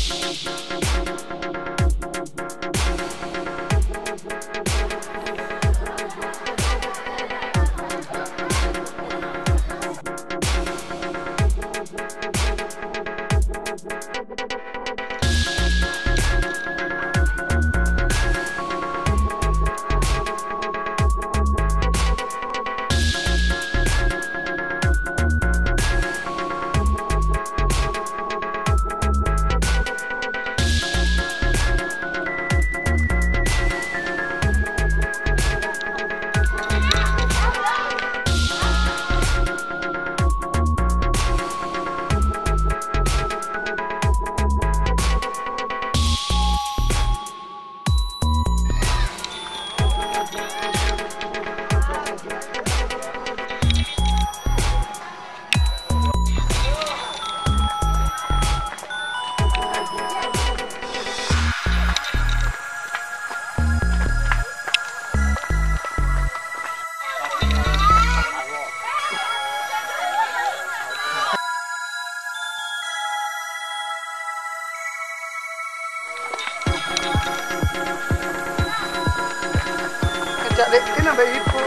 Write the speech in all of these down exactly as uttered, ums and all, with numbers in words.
Dek, kenapa ibu?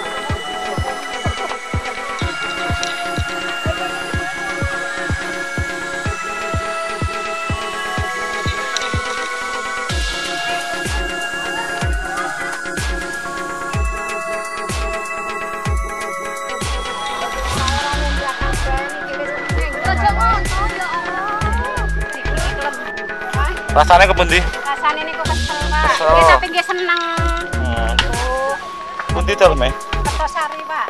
Rasanya kepundi? Rasanya ini kok kesel, Pak. Kesel. Ini tapi nggih seneng. Hmm. Pundi daleme? Kertosari, Pak.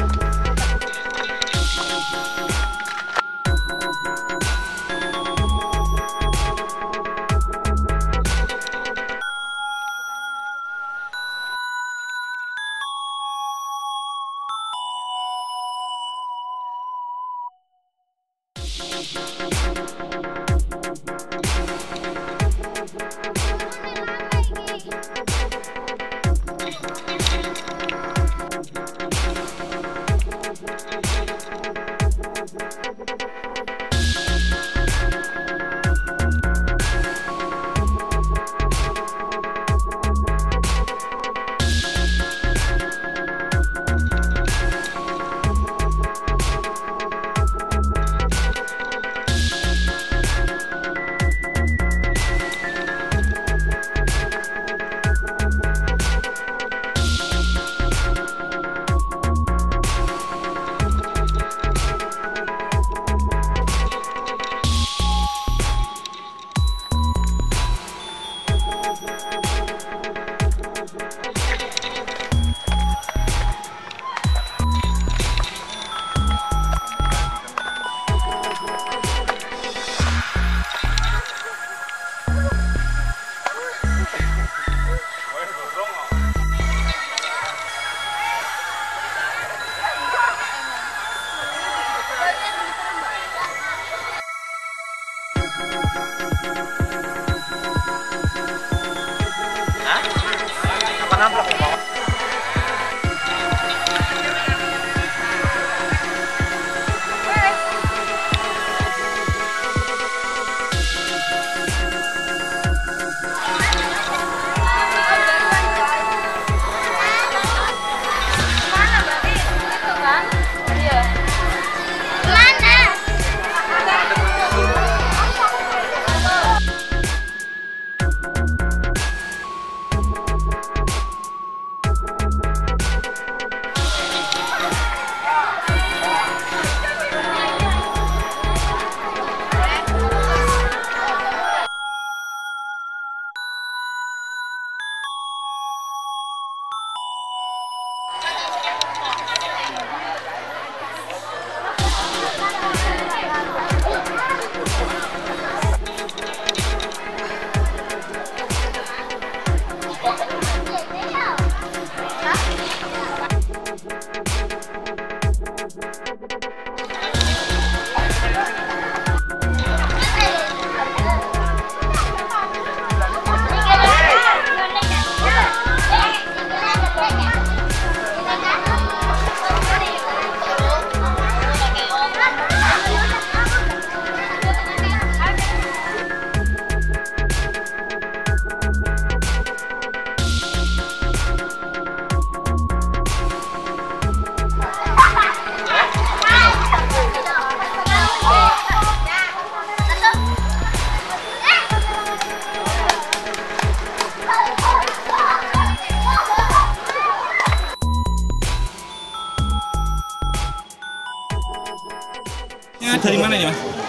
Nampak ke bawah.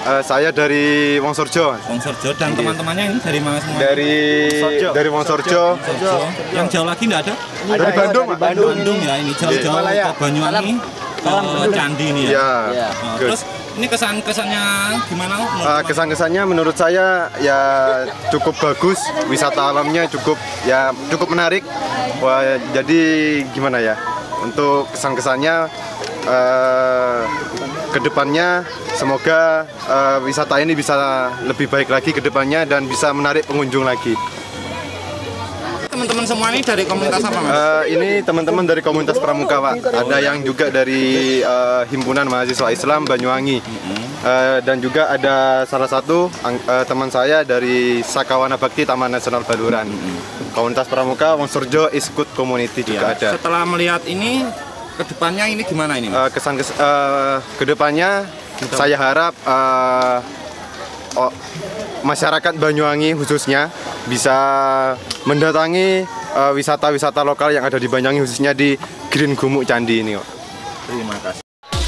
Uh, saya dari Wongsorjo. Wongsorjo dan teman-temannya ini dari mana semua? Dari Sorjo. dari Wongsorjo. Sorjo. Yang jauh lagi enggak ada? Dari ada Bandung, dari Bandung, Bandung ya ini jauh-jauh ke Banyuwangi, ke Candi ini ya. Ya. ya. Oh, terus ini kesan-kesannya gimana? Uh, kesan-kesannya menurut saya ya cukup bagus, wisata alamnya cukup ya cukup menarik. Wah, jadi gimana ya? Untuk kesan-kesannya uh, kedepannya semoga uh, wisata ini bisa lebih baik lagi ke depannya dan bisa menarik pengunjung lagi. Teman-teman semua ini dari komunitas apa, Mas? Uh, ini teman-teman dari komunitas Pramuka, Pak. Ada yang juga dari uh, Himpunan Mahasiswa Islam Banyuwangi. Uh, dan juga ada salah satu uh, teman saya dari Sakawana Bakti Taman Nasional Baluran. Komunitas Pramuka Wongsorjo Iskut Community juga ya. ada. Setelah melihat ini, kedepannya ini gimana ini, Mas? Uh, kesan kes uh, kedepannya saya harap uh, oh, masyarakat Banyuwangi khususnya bisa mendatangi wisata-wisata uh, lokal yang ada di Banyuwangi, khususnya di Green Gumuk Candi ini. Terima kasih.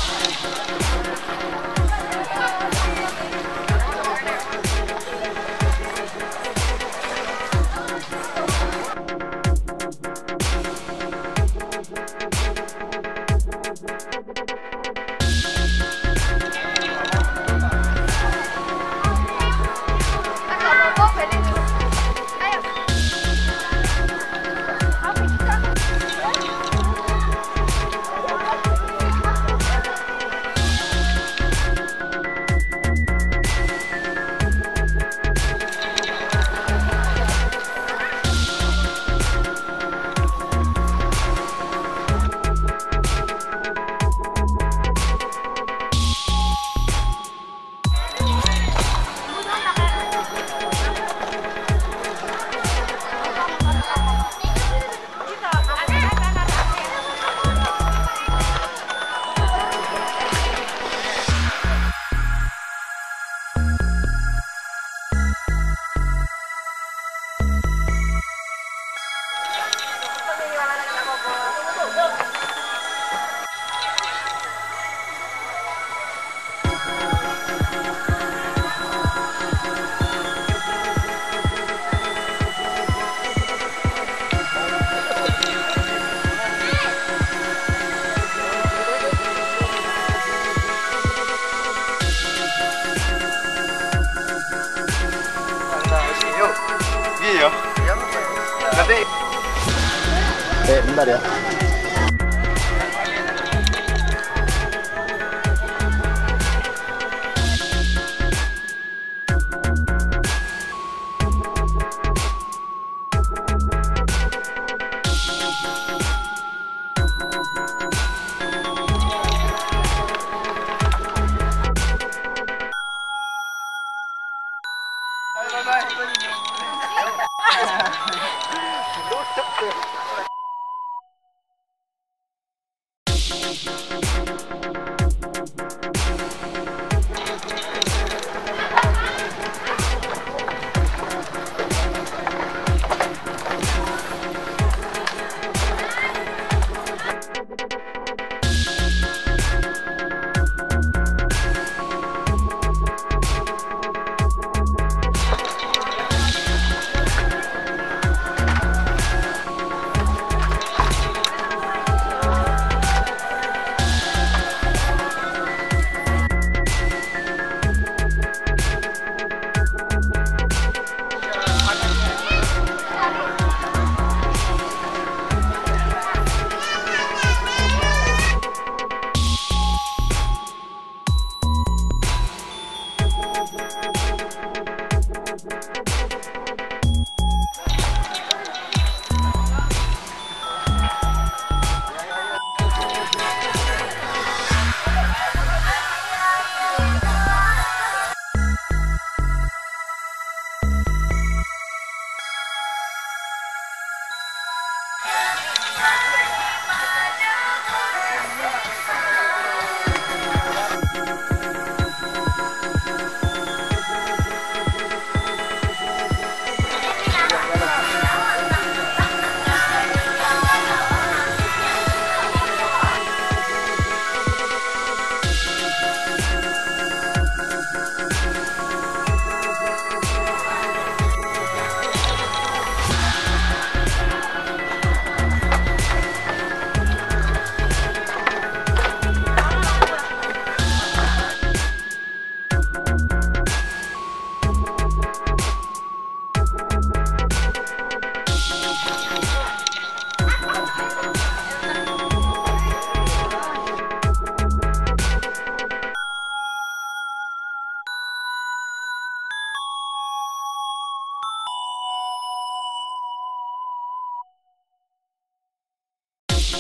Iya. Nanti. Eh, bentar ya.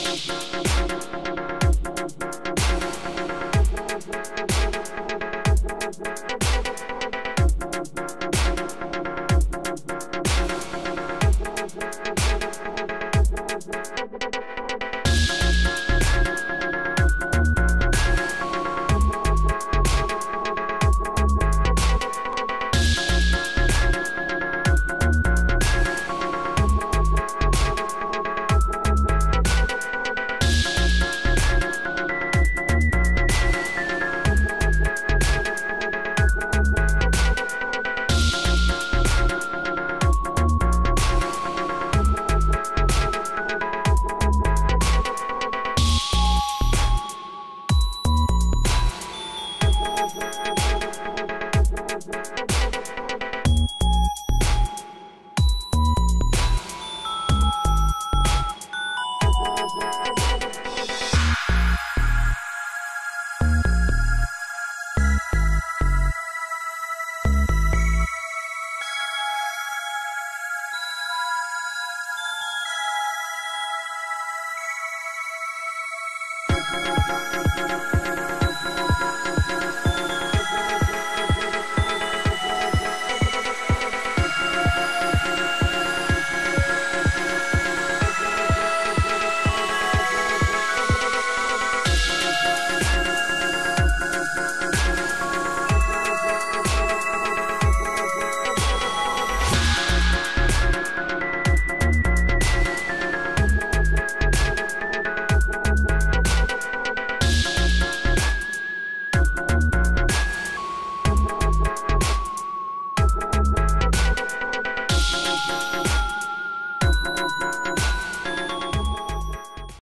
Pak.